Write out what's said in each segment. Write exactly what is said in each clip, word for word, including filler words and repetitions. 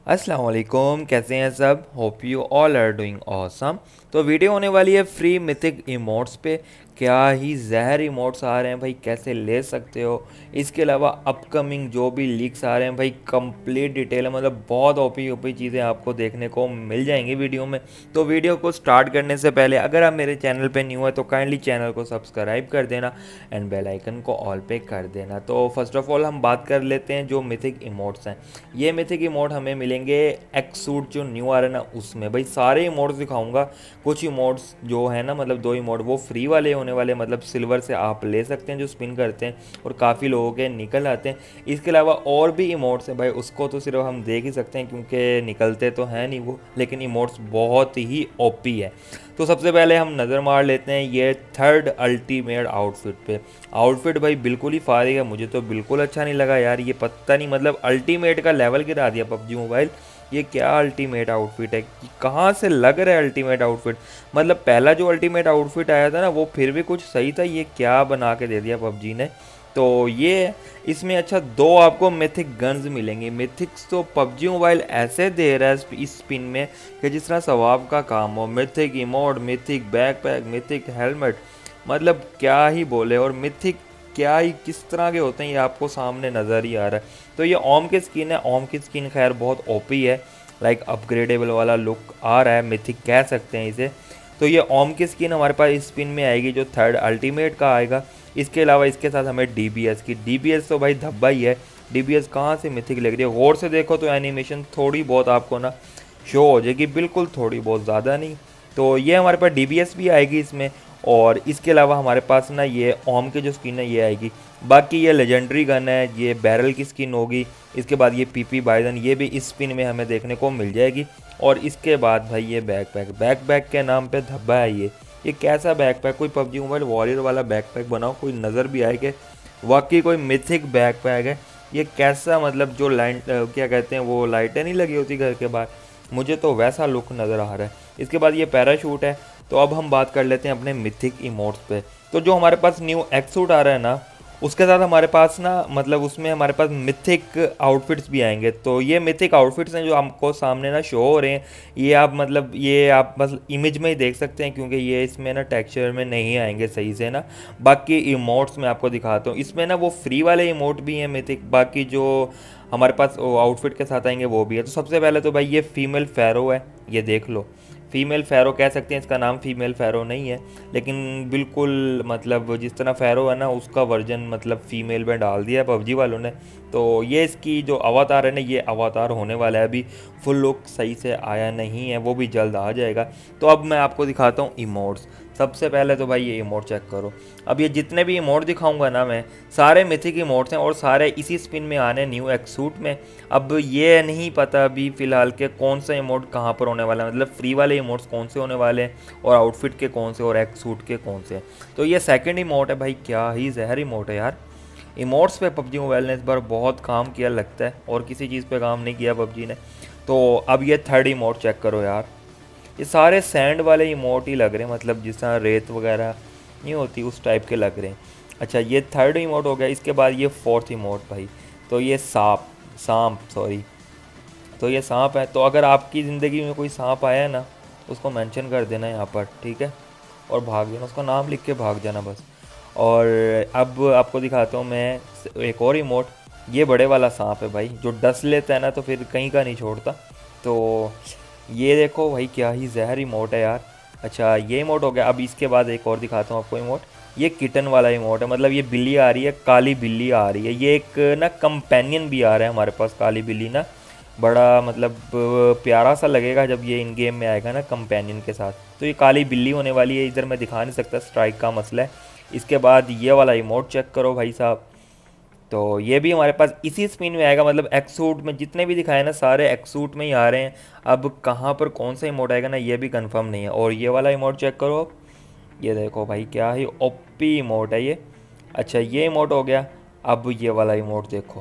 अस्सलाम वालेकुम, कैसे हैं सब। Hope you all are doing awesome. तो वीडियो होने वाली है फ्री मिथिक इमोट्स पे। क्या ही जहर इमोट्स आ रहे हैं भाई, कैसे ले सकते हो। इसके अलावा अपकमिंग जो भी लीक्स आ रहे हैं भाई, कंप्लीट डिटेल है, मतलब बहुत ओपी ओपी चीज़ें आपको देखने को मिल जाएंगी वीडियो में। तो वीडियो को स्टार्ट करने से पहले अगर आप मेरे चैनल पे न्यू है तो काइंडली चैनल को सब्सक्राइब कर देना एंड बेल आइकन को ऑल पे कर देना। तो फर्स्ट ऑफ ऑल हम बात कर लेते हैं जो मिथिक इमोट्स हैं। ये मिथिक इमोट हमें मिलेंगे एक्सूट जो न्यू आ रहा है ना उसमें। भाई सारे इमोट्स दिखाऊंगा, कुछ इमोट्स जो है ना, मतलब दो इमोट वो फ्री वाले होने वाले, मतलब सिल्वर से आप ले सकते हैं जो स्पिन करते हैं और काफ़ी लोगों के निकल आते हैं। इसके अलावा और भी इमोट्स हैं भाई, उसको तो सिर्फ हम देख ही सकते हैं क्योंकि निकलते तो हैं नहीं वो, लेकिन इमोट्स बहुत ही ओपी है। तो सबसे पहले हम नज़र मार लेते हैं ये थर्ड अल्टीमेट आउटफिट पे। आउटफिट भाई बिल्कुल ही फारिग है, मुझे तो बिल्कुल अच्छा नहीं लगा यार। ये पता नहीं, मतलब अल्टीमेट का लेवल गिरा दिया पबजी मोबाइल। ये क्या अल्टीमेट आउटफिट है, कहाँ से लग रहा है अल्टीमेट आउटफिट। मतलब पहला जो अल्टीमेट आउटफिट आया था ना वो फिर भी कुछ सही था, ये क्या बना के दे दिया पबजी ने। तो ये इसमें अच्छा दो आपको मिथिक गन्स मिलेंगे। मिथिक्स तो पबजी मोबाइल ऐसे दे रहा है इस स्पिन में कि जिस तरह सवाब का काम हो। Mythic emote, mythic backpack, mythic helmet, मतलब क्या ही बोले। और मिथिक क्या ही किस तरह के होते हैं ये आपको सामने नज़र ही आ रहा है। तो ये ओम की स्किन है। ओम की स्किन खैर बहुत ओपी है, लाइक अपग्रेडेबल वाला लुक आ रहा है, मिथिक कह सकते हैं इसे। तो ये ओम की स्किन हमारे पास इस स्पिन में आएगी जो थर्ड अल्टीमेट का आएगा। इसके अलावा इसके साथ हमें डी बी एस की, डी बी एस तो भाई धब्बा ही है। डी बी एस कहाँ से मिथिक लग रही है, गौर से देखो तो एनिमेशन थोड़ी बहुत आपको ना शो हो जाएगी, बिल्कुल थोड़ी बहुत, ज़्यादा नहीं। तो ये हमारे पास डी बी एस भी आएगी इसमें। और इसके अलावा हमारे पास ना ये ओम की जो स्किन है ये आएगी। बाकी ये लेजेंडरी गन है, ये बैरल की स्किन होगी। इसके बाद ये पीपी बाइजन, ये भी इस स्पिन में हमें देखने को मिल जाएगी। और इसके बाद भाई ये बैकपैक, बैकपैक के नाम पे धब्बा है ये। ये कैसा बैकपैक, कोई पबजी मोबाइल वॉरियर वाला बैकपैक बनाओ, कोई नज़र भी आए कि वाकई कोई मिथिक बैकपैक है। ये कैसा, मतलब जो लाइन क्या कहते हैं वो लाइटें नहीं लगी होती घर के बाहर, मुझे तो वैसा लुक नज़र आ रहा है। इसके बाद ये पैराशूट है। तो अब हम बात कर लेते हैं अपने मिथिक इमोट्स पे। तो जो हमारे पास न्यू एक्सूट आ रहा है ना उसके साथ हमारे पास ना, मतलब उसमें हमारे पास मिथिक आउटफिट्स भी आएंगे। तो ये मिथिक आउटफिट्स हैं जो हमको सामने ना शो हो रहे हैं। ये आप मतलब ये आप बस इमेज में ही देख सकते हैं क्योंकि ये इसमें ना टेक्सचर में नहीं आएंगे सही से ना। बाकी इमोट्स मैं आपको दिखाता हूँ, इसमें ना वो फ्री वाले इमोट भी हैं मिथिक, बाकी जो हमारे पास आउटफिट के साथ आएंगे वो भी है। तो सबसे पहले तो भाई ये फीमेल फेरो है, ये देख लो। फीमेल फेरो कह सकते हैं, इसका नाम फीमेल फेरो नहीं है, लेकिन बिल्कुल मतलब जिस तरह फेरो है ना उसका वर्जन मतलब फीमेल में डाल दिया है पबजी वालों ने। तो ये इसकी जो अवतार है ना, ये अवतार होने वाला है, अभी फुल लुक सही से आया नहीं है, वो भी जल्द आ जाएगा। तो अब मैं आपको दिखाता हूँ इमोट्स। सबसे पहले तो भाई ये इमोट चेक करो। अब ये जितने भी इमोट दिखाऊंगा ना मैं, सारे मिथिक इमोट्स हैं और सारे इसी स्पिन में आने न्यू एक्सूट में। अब ये नहीं पता अभी फ़िलहाल के कौन सा इमोट कहाँ पर होने वाला है, मतलब फ्री वाले इमोट्स कौन से होने वाले हैं और आउटफिट के कौन से और एक्सूट के कौन से हैं। तो ये सेकंड इमोट है भाई, क्या ही जहर इमोट है यार। इमोट्स पे पबजी मोबाइल ने इस बार बहुत काम किया लगता है, और किसी चीज़ पे काम नहीं किया पबजी ने। तो अब ये थर्ड इमोट चेक करो यार, ये सारे सैंड वाले इमोट ही लग रहे हैं, मतलब जिस तरह रेत वगैरह नहीं होती उस टाइप के लग रहे हैं। अच्छा ये थर्ड इमोट हो गया। इसके बाद ये फोर्थ इमोट भाई, तो ये सांप सांप सॉरी तो ये सांप है। तो अगर आपकी ज़िंदगी में कोई सांप आया है ना उसको मेंशन कर देना यहाँ पर, ठीक है, और भाग जाना, उसका नाम लिख के भाग जाना बस। और अब आपको दिखाता हूँ मैं एक और इमोट। ये बड़े वाला सांप है भाई, जो डस लेता है ना तो फिर कहीं का नहीं छोड़ता। तो ये देखो भाई, क्या ही जहर इमोट है यार। अच्छा ये इमोट हो गया। अब इसके बाद एक और दिखाता हूँ आपको इमोट। ये किटन वाला इमोट है, मतलब ये बिल्ली आ रही है, काली बिल्ली आ रही है। ये एक ना कंपेनियन भी आ रहा है हमारे पास, काली बिल्ली ना, बड़ा मतलब प्यारा सा लगेगा जब ये इन गेम में आएगा ना कंपेनियन के साथ। तो ये काली बिल्ली होने वाली है, इधर मैं दिखा नहीं सकता, स्ट्राइक का मसला है। इसके बाद ये वाला इमोट चेक करो भाई साहब। तो ये भी हमारे पास इसी स्पिन में आएगा, मतलब एक्सूट में जितने भी दिखाए ना सारे एक्सूट में ही आ रहे हैं। अब कहाँ पर कौन सा इमोट आएगा ना ये भी कंफर्म नहीं है। और ये वाला इमोट चेक करो, ये देखो भाई क्या ही ओपी इमोट है ये। अच्छा ये इमोट हो गया। अब ये वाला इमोट देखो,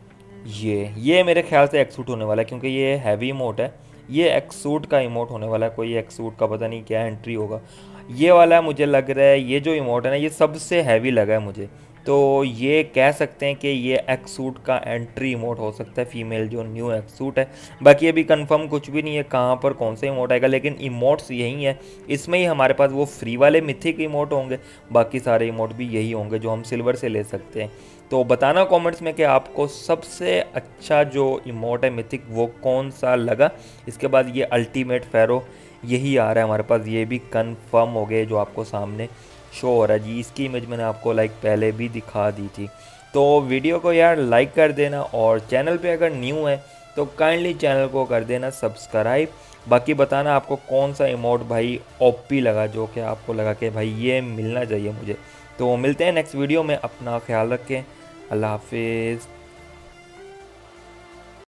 ये ये मेरे ख्याल से एक्सूट होने वाला है क्योंकि ये हैवी इमोट है। ये एक्सूट का इमोट होने वाला है, कोई एक्सूट का पता नहीं क्या एंट्री होगा। ये वाला मुझे लग रहा है, ये जो इमोट है ना ये सबसे हैवी लगा है मुझे। तो ये कह सकते हैं कि ये एक्स सूट का एंट्री इमोट हो सकता है, फीमेल जो न्यू एक्स सूट है। बाकी अभी कंफर्म कुछ भी नहीं है कहाँ पर कौन सा इमोट आएगा, लेकिन इमोट्स यही है। इसमें ही हमारे पास वो फ्री वाले मिथिक इमोट होंगे, बाकी सारे इमोट भी यही होंगे जो हम सिल्वर से ले सकते हैं। तो बताना कमेंट्स में कि आपको सबसे अच्छा जो इमोट है मिथिक वो कौन सा लगा। इसके बाद ये अल्टीमेट फेरो यही आ रहा है हमारे पास, ये भी कंफर्म हो गए जो आपको सामने शो हो रहा है जी। इसकी इमेज मैंने आपको लाइक पहले भी दिखा दी थी। तो वीडियो को यार लाइक कर देना, और चैनल पे अगर न्यू है तो काइंडली चैनल को कर देना सब्सक्राइब। बाकी बताना आपको कौन सा इमोट भाई ओपी लगा, जो कि आपको लगा कि भाई ये मिलना चाहिए मुझे। तो मिलते हैं नेक्स्ट वीडियो में, अपना ख्याल रखें, अल्लाह हाफिज़।